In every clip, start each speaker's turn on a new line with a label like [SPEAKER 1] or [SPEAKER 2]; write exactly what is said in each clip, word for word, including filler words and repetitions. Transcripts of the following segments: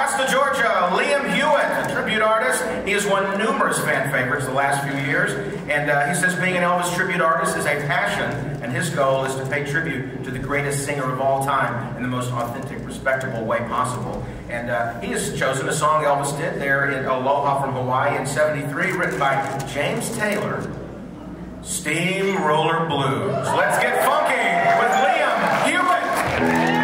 [SPEAKER 1] Augusta, Georgia, Liam Hewitt, a tribute artist. He has won numerous fan favorites the last few years, and uh, he says being an Elvis tribute artist is a passion, and his goal is to pay tribute to the greatest singer of all time in the most authentic, respectable way possible. And uh, he has chosen a song Elvis did there in Aloha from Hawaii in seventy-three, written by James Taylor, Steamroller Blues. Let's get funky with Liam Hewitt.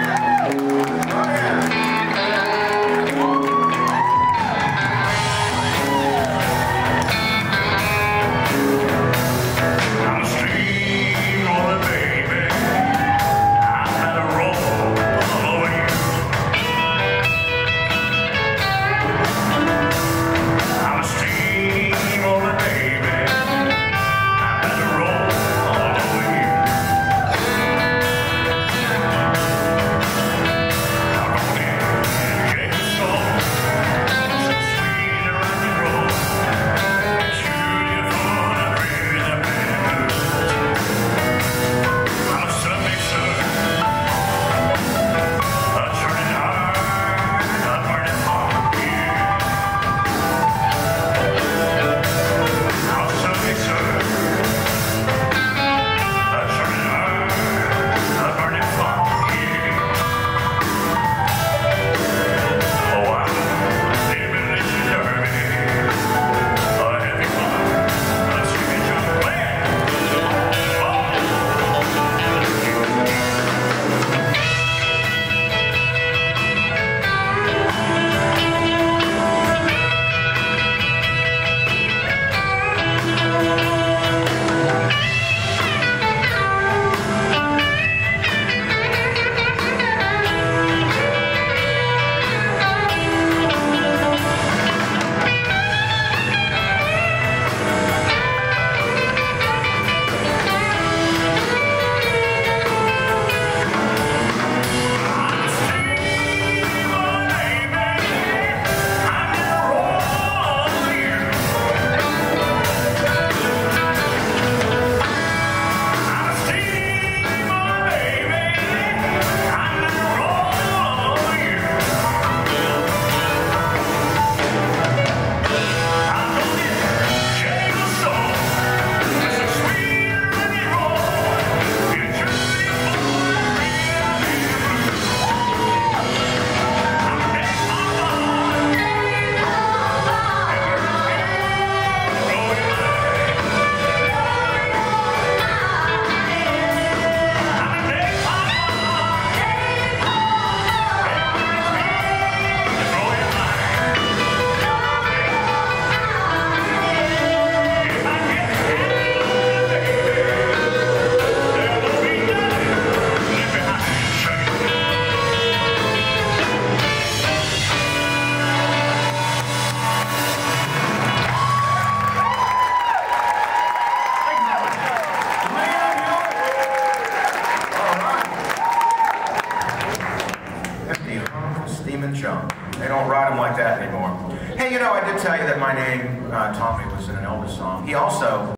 [SPEAKER 1] They don't ride them like that anymore. Hey, you know, I did tell you that my name, uh, Tommy, was in an Elvis song. He also